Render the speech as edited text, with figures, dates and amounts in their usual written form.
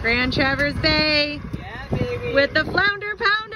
Grand Traverse Bay. Yeah, baby. With the Flounder Pounder.